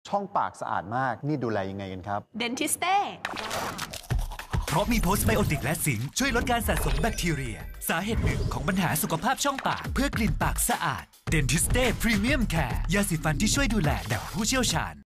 ช่องปากสะอาดมากนี่ดูแลยังไงกันครับ Dentiste เพราะมีโพสไบโอติกและสิงค์ช่วยลดการสะสมแบคทีเรียสาเหตุหนึ่งของปัญหาสุขภาพช่องปากเพื่อกลิ่นปากสะอาด Dentiste Premium Care ยาสีฟันที่ช่วยดูแลแบบผู้เชี่ยวชาญ